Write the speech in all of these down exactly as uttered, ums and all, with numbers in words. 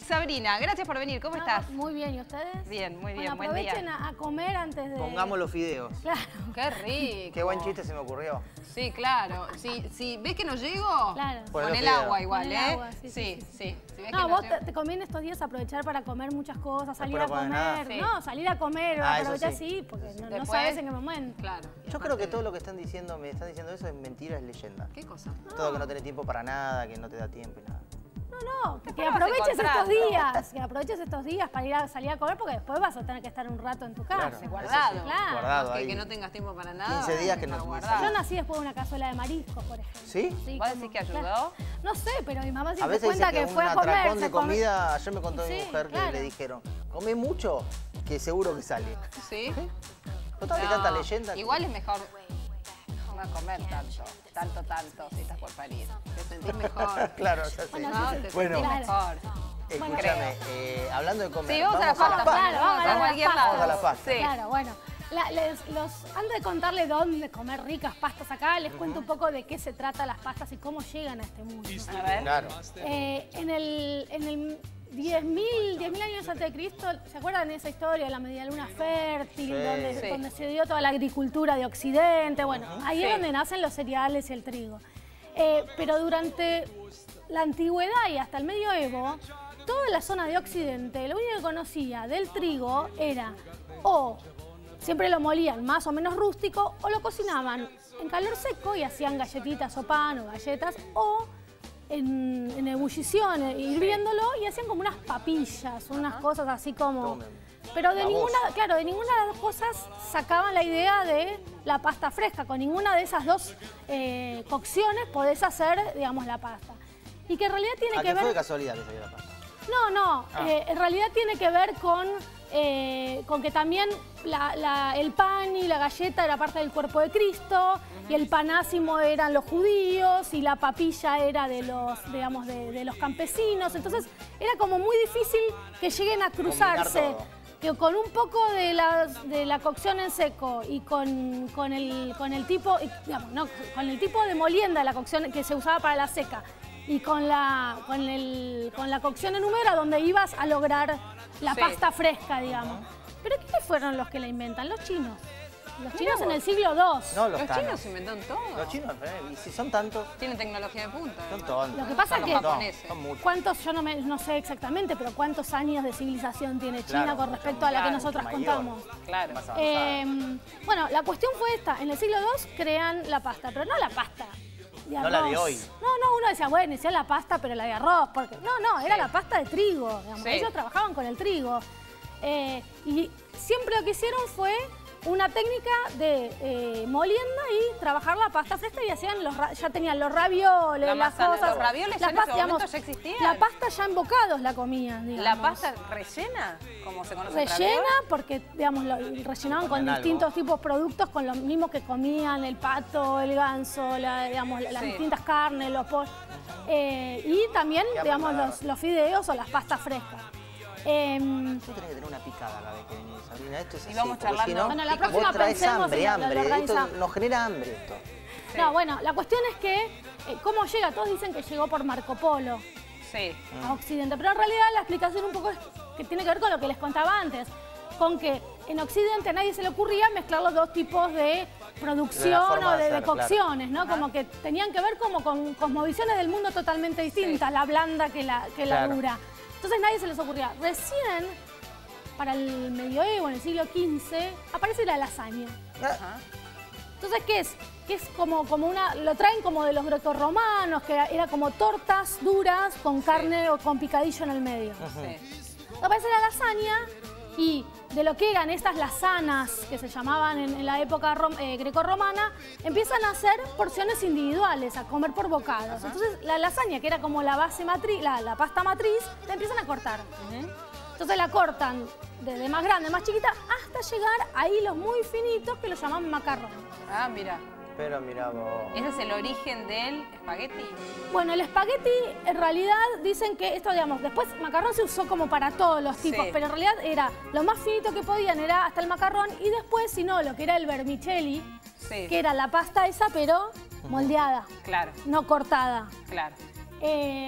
Sabrina, gracias por venir. ¿Cómo No, estás? Muy bien, ¿y ustedes? Bien, muy bien, Bueno, buen día. aprovechen a, a comer antes de... Pongamos los fideos. Claro. Qué rico. Qué buen chiste se me ocurrió. Sí, claro. Si, si ves que no llego, Claro. pon Ponelo el fideo. agua igual, Pon el ¿eh? agua, sí, sí, sí, sí. sí. Si ves No, que vos llego- te, te conviene estos días aprovechar para comer muchas cosas, salir Después a no comes nada. comer. Sí. No, salir a comer, Ah, eso aprovechar sí. sí, porque no, no Después- sabes en qué momento. Claro. y Yo aparte creo que de- todo lo que están diciendo, me están diciendo eso es mentira, es leyenda. ¿Qué cosa? Todo que no tenés tiempo para nada, que no te da tiempo y nada. No, no, que Después hace aproveches contrato. estos días, que aproveches estos días para ir a salir a comer, porque después vas a tener que estar un rato en tu casa. Claro. Guardado. Claro. Guardado Más que, ahí. que no tengas tiempo para nada. quince días que está no- guardado. Yo nací después de una cazuela de mariscos, por ejemplo. ¿Sí? Sí, ¿Vos como- decís que ayudó? claro. No sé, pero mi mamá A siempre veces cuenta dice que, que, fue un a comer. atracón de se come- comida, ayer me contó mi Sí, mujer que claro. le dijeron, come mucho, que seguro que sale. ¿Sí? Total, que No, tanta leyenda. que- Igual es mejor no comer tanto, tanto, tanto, si estás por parir. Te sentís mejor. Claro, ya sé. Bueno, No, sí, te sí, Bueno. sentís claro. mejor. Escúchame, eh, hablando de comer. Sí, vamos a la pasta. Claro, vamos a a la cualquier pasta. lado. Vamos a la pasta. Sí. Claro, bueno. La- les- los, antes de contarles dónde comer ricas pastas acá, les cuento un poco de qué se trata las pastas y cómo llegan a este mundo. A ver. Claro. Eh, en el, en el diez mil años antes de Cristo, ¿se acuerdan de esa historia de la media luna fértil, Sí. donde, Sí. donde se dio toda la agricultura de Occidente? Bueno, ahí Sí. es donde nacen los cereales y el trigo. Eh, pero durante la antigüedad y hasta el medioevo, toda la zona de Occidente, lo único que conocía del trigo era o siempre lo molían más o menos rústico o lo cocinaban en calor seco y hacían galletitas o pan o galletas o en, en ebullición, eh, hirviéndolo y hacían como unas papillas, unas cosas así como... Tomen. Pero de Babosa. ninguna, claro, de ninguna de las dos cosas sacaban la idea de la pasta fresca. Con ninguna de esas dos eh, cocciones podés hacer, digamos, la pasta. Y que en realidad tiene ¿A que qué ver... fue de casualidad que salió la pasta? No, no, Ah. eh, en realidad tiene que ver con, eh, con que también la- la- el pan y la galleta era parte del cuerpo de Cristo, y el panásimo eran los judíos, y la papilla era de los, digamos, de, de los campesinos. Entonces era como muy difícil que lleguen a cruzarse. Combinar todo. Que con un poco de la, de la cocción en seco y con, con, el, con el tipo, y, digamos, no, con el tipo de molienda de la cocción que se usaba para la seca y con la, con el, con la cocción en húmeda donde ibas a lograr la Sí. pasta fresca, digamos. ¿Pero quiénes fueron los que la inventan? Los chinos. Los chinos en el siglo segundo. No, los, Los tanos. chinos inventaron todo. Los chinos, eh, y si son tantos, Tienen tecnología de punta. son tontos. Lo que pasa Son es que- un montón, japoneses. son muchos. ¿Cuántos, yo no, me- no sé exactamente, pero cuántos años de civilización tiene China Claro, con respecto a la que claro, nosotras mayor. contamos? Claro. Más avanzada. Eh, bueno, la cuestión fue esta. En el siglo segundo crean la pasta, pero no la pasta de arroz. No la de hoy. No, no, uno decía, bueno, decía la pasta, pero la de arroz. Porque no, no, era Sí. la pasta de trigo. Digamos. Sí. Ellos trabajaban con el trigo. Eh, y siempre lo que hicieron fue una técnica de eh, molienda y trabajar la pasta fresca y hacían los ra- ya tenían los ravioles, La las masa- cosas. los ravioles ya la en pasta, ese momento digamos, ya existían. La pasta ya en bocados la comían, digamos. ¿La pasta rellena? Como se conoce el Rellena raviol? porque, digamos, lo rellenaban con Ponen algo. distintos tipos de productos, con lo mismo que comían el pato, el ganso, la- digamos, las Sí. distintas carnes, los pollos. Eh, y también, Qué digamos, apretado. los, los fideos o las pastas frescas. Em, Tú tenés que tener una picada cada vez que venís, Sabrina. Esto es Y así, vamos porque charlando. si no, Bueno, la vos próxima traes pensemos hambre, en lo- lo hambre. Esto organizamos. nos genera hambre esto. Sí. No, bueno, la cuestión es que, eh, ¿cómo llega? Todos dicen que llegó por Marco Polo Sí. a Occidente, pero en realidad la explicación un poco es que tiene que ver con lo que les contaba antes, con que en Occidente a nadie se le ocurría mezclar los dos tipos de producción De la forma o de de, de hacer, claro. cocciones, ¿no? Como que tenían que ver como con cosmovisiones del mundo totalmente distintas, la blanda que la, que la Claro. dura. Entonces nadie se les ocurría. Recién, para el medioevo, en el siglo quince, aparece la lasaña. Ajá. Entonces, ¿qué es? Que es como, como una, lo traen como de los grecorromanos, que era, era como tortas duras con carne o con picadillo en el medio. Sí. Aparece la lasaña y de lo que eran estas lasanas que se llamaban en, en la época rom- eh, grecorromana, empiezan a hacer porciones individuales, a comer por bocados. Entonces, la lasaña, que era como la base matriz, la, la pasta matriz, la empiezan a cortar. Entonces la cortan desde más grande, más chiquita, hasta llegar a hilos muy finitos que lo llaman macarrón. Ah, mira. Pero mira vos. Ese es el origen del espagueti. Bueno, el espagueti, en realidad, dicen que esto, digamos, después macarrón se usó como para todos los tipos, Sí. pero en realidad era lo más finito que podían, era hasta el macarrón, y después, si no, lo que era el vermicelli, Sí. que era la pasta esa, pero moldeada, Claro, no cortada. claro. Eh,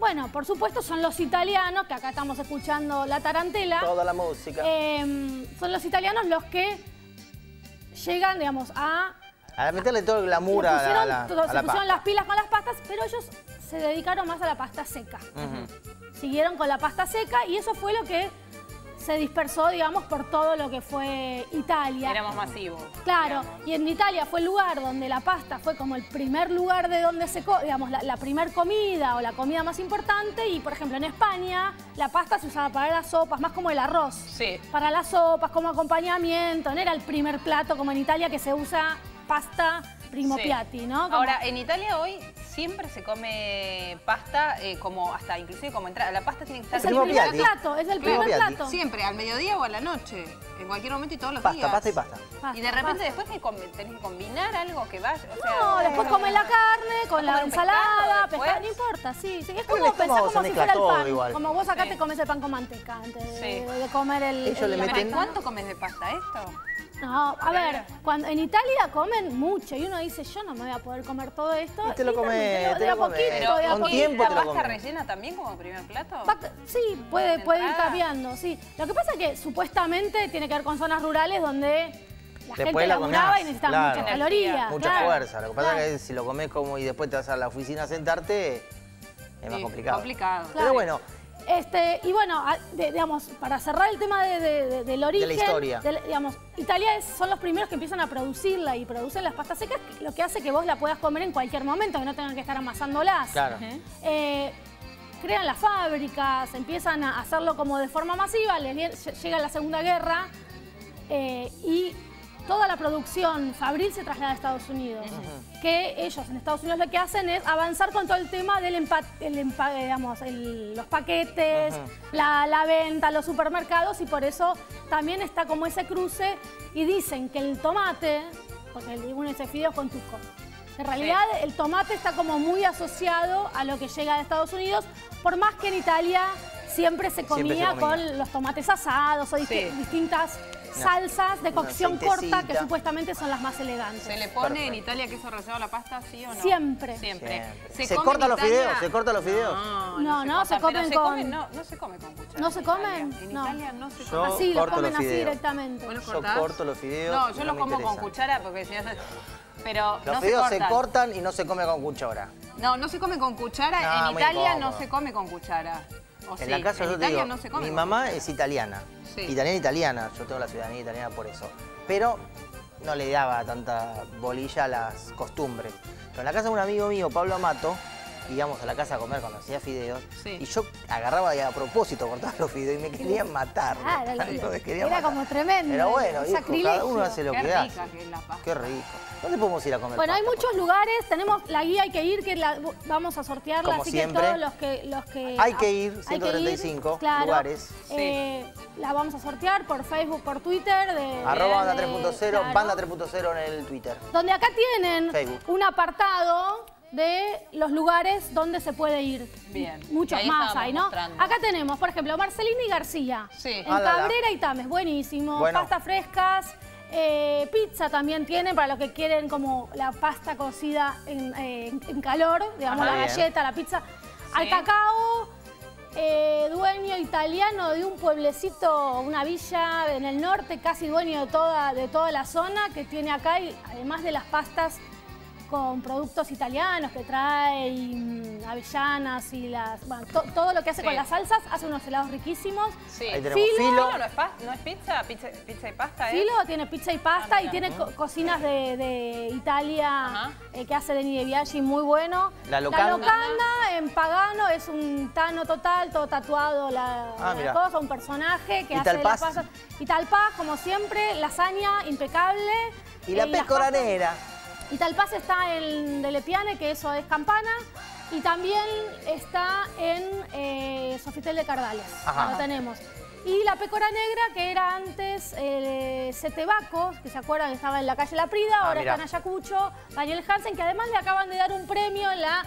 Bueno, por supuesto son los italianos, que acá estamos escuchando la tarantela. Toda la música. Eh, son los italianos los que llegan, digamos, a... A meterle todo el glamour a la, pusieron, a la, todo, a se la pusieron pasta. las pilas con las pastas, pero ellos se dedicaron más a la pasta seca. Uh-huh. Siguieron con la pasta seca y eso fue lo que se dispersó, digamos, por todo lo que fue Italia. Era más masivo. Claro, y en Italia fue el lugar donde la pasta fue como el primer lugar de donde se, digamos, la, la primer comida o la comida más importante. Y, por ejemplo, en España la pasta se usaba para las sopas, más como el arroz. Sí. Para las sopas, como acompañamiento. No era el primer plato como en Italia que se usa pasta primo Sí. piatti, ¿no? Como... Ahora, en Italia hoy siempre se come pasta, eh, como hasta inclusive como entrada. La pasta tiene que estar... es el Primo primer piatti. plato, es el Primo primer piatti. plato. Siempre, al mediodía o a la noche. En cualquier momento y todos los Pasta, días. pasta y pasta. Pasta, Y de repente pasta. después que com- tenés que combinar algo que vaya. O sea, No, después comen la carne con la comer un ensalada, pescado pescado, después. no importa, sí, sí. Es Pero como el pensar estómago como se si mezcla fuera el todo pan. igual. Como vos acá Sí. te comes el pan con manteca antes de, Sí. de comer el, Ellos el- le la meten- pasta. ¿Cuánto comes de pasta esto? No, a ver, cuando en Italia comen mucho y uno dice, yo no me voy a poder comer todo esto. Y te lo Y comes, de, te de a lo comes. poquito, Pero de a con poquito. tiempo ¿la te lo pasta comes. rellena también como primer plato? Va- Sí, puede, puede ir entrada. cambiando, sí. Lo que pasa es que supuestamente tiene que ver con zonas rurales donde la Después gente la laburaba comés, y necesitaba claro. muchas calorías. Mucha claro, fuerza. Lo que pasa claro. es que si lo comes como y después te vas a la oficina a sentarte, es más Sí, complicado. complicado. Claro. Pero bueno, Este, y bueno, a- de- digamos, para cerrar el tema de, de- de- del origen, historia. del- digamos, Italia es- son los primeros que empiezan a producirla y producen las pastas secas, lo que hace que vos la puedas comer en cualquier momento, que no tengan que estar amasándolas. claro. Eh, crean las fábricas, empiezan a hacerlo como de forma masiva, les vie- llega la Segunda Guerra eh, y toda la producción fabril se traslada a Estados Unidos. Que ellos en Estados Unidos lo que hacen es avanzar con todo el tema del empa el empa digamos, el- los paquetes, Ujú. la, la venta, los supermercados, y por eso también está como ese cruce y dicen que el tomate, porque uno dice fideos con tusco, en realidad el tomate está como muy asociado a lo que llega de Estados Unidos, por más que en Italia siempre se comía, Siempre se comía. con los tomates asados o disti- Sí. distintas salsas de una cocción corta que aceitecita. supuestamente son las más elegantes. ¿Se le pone en Perfecto. Italia queso rallado a la pasta, sí o no? Siempre. Siempre. Siempre. ¿Se come cortan en los Italia? fideos? ¿Se cortan los fideos? No, No, no, se cortan, comen pero se con- comen, no, no se come con cuchara. ¿No se en comen? Italia. En No. Italia no se Yo come. Así, los corto comen los así fideos. directamente. ¿Vos los Yo cortás? corto los fideos. No, y yo los me como con interesa. cuchara porque si no... Pero Los no fideos se se cortan. cortan y no se come con cuchara. No, no se come con cuchara. No, en muy Italia no incómodo. se come con cuchara. ¿O En sí? la casa en yo te Italia digo, no se come mi con mamá cuchara. es italiana. Sí. Italiana, italiana. Yo tengo la ciudadanía italiana por eso. Pero no le daba tanta bolilla a las costumbres. Pero en la casa de un amigo mío, Pablo Amato, íbamos a la casa a comer cuando hacía fideos. Sí. Y yo agarraba y a propósito cortaba los fideos y me querían matar. Claro, Tanto me querían era matar. como tremendo. Pero bueno, un hijo, sacrilegio. cada uno hace lo Qué que rica hace. que es la pasta. Qué rico. ¿Dónde podemos ir a comer Bueno, hay pasta, muchos lugares, tenemos la guía, hay que ir, que la vamos a sortearla, Como así siempre. que todos los que... Los que Hay que ir, hay que ciento treinta y cinco claro. lugares. Eh, la vamos a sortear por Facebook, por Twitter. De, Arroba Banda de- tres punto cero, claro. Banda tres punto cero en el Twitter. Donde acá tienen Facebook. un apartado de los lugares donde se puede ir. Bien. Muchos Ahí más estábamos hay, ¿no? mostrando. Acá tenemos, por ejemplo, Marcelini García. Sí. En Ah, la, la. Cabrera y Tames, buenísimo. Bueno. Pastas frescas. eh, pizza también tienen para los que quieren como la pasta cocida en, eh, en- en calor, digamos, Ajá. la Bien. galleta, la pizza. Al cacao, eh, dueño italiano de un pueblecito, una villa en el norte, casi dueño de toda, de toda la zona, que tiene acá, y además de las pastas con productos italianos que trae y, mm, avellanas y las, bueno, to- todo lo que hace Sí. con las salsas, hace unos helados riquísimos. Sí. Ahí tenemos Filo. filo. ¿Filo no es, pa- no es pizza? ¿Pizza, pizza y pasta, eh? Filo tiene pizza y pasta Ah, y mira. tiene co- cocinas de, de Italia Ajá. eh, que hace Deni De Biaggi, muy bueno. La locanda. locanda en Pagano es un tano total, todo tatuado, la, Ah, la mira. cosa, un personaje que ¿Y hace Talpaz? las pastas. Y Talpaz, como siempre, lasaña impecable. Y la Eh, las pecoranera. pastas- Y Talpaz está en Delepiane, que eso es Campana, y también está en eh, Sofitel de Cardales, Ajá. lo tenemos. Y la Pécora Negra, que era antes eh, Setebaco, que se acuerdan que estaba en la calle La Prida, Ah, ahora mirá. está en Ayacucho, Daniel Hansen, que además le acaban de dar un premio en la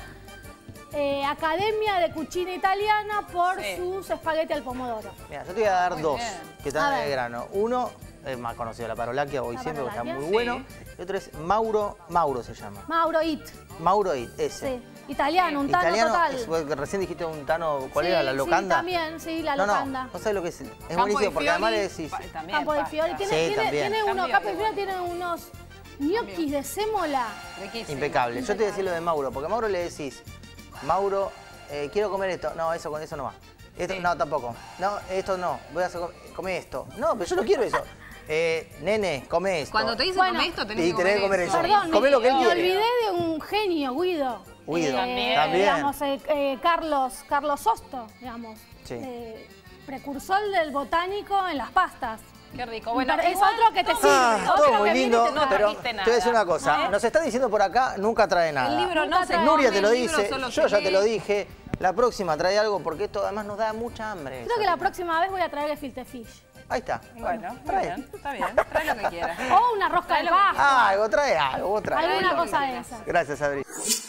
eh, Academia de Cucina Italiana por Sí. sus espagueti al pomodoro. Mira, yo te voy a dar Muy dos bien. que están A en ver. el grano. Uno, es más conocido, la Parolaquia, hoy La siempre, porque está Parolaquia. muy bueno. Y otro es Mauro, Mauro se llama. Mauro It. Mauro It, ese. Sí. Italiano, un tano Italiano, total. es- vos recién dijiste un tano, ¿cuál Sí, era? ¿La sí, locanda? también, sí, la no, locanda. No, no sabes lo que es. Es Campo buenísimo di porque además le Fiori, decís... pa- también Campo de pasta. Fiori. Tiene, Sí, tiene, también. tiene unos, Cambio Campo de igual. Fiori tiene unos ñoquis de sémola. Riquísimo. Impecable. Yo te voy a decir lo de Mauro, porque a Mauro le decís, Mauro, eh, quiero comer esto. No, eso con eso no va. Esto, Sí. No, tampoco. No, esto no. Voy a hacer, comer esto. No, pero yo no quiero eso. Eh, nene, come esto. Cuando te dicen Bueno, come esto, tenés y que comer, tenés que comer eso. Perdón, Comé lo que él me quiere. olvidé de un genio, Guido. Guido, también. también. Digamos, eh, eh, Carlos, Carlos Sosto, digamos. Sí. Eh, precursor del botánico en las pastas. Qué rico. Bueno, es igual otro que te todo- sirve. Ah, otro todo que muy viene y lindo, te trae. pero trajiste te voy a decir nada. una cosa. ¿No? Nos está diciendo por acá, nunca trae nada. El libro no Nunca se trae. come, Nuria te lo el libro dice, solo yo se ya te lee. lo dije. La próxima trae algo porque esto además nos da mucha hambre. Creo que la próxima vez voy a traer gefilte fish. Ahí está. Bueno, muy trae. bien, está bien. Trae lo que quieras. O una rosca de Trae lo que paja. Ah, algo, trae algo, vos trae. Alguna lo que cosa de quieras. esas. Gracias, Adri.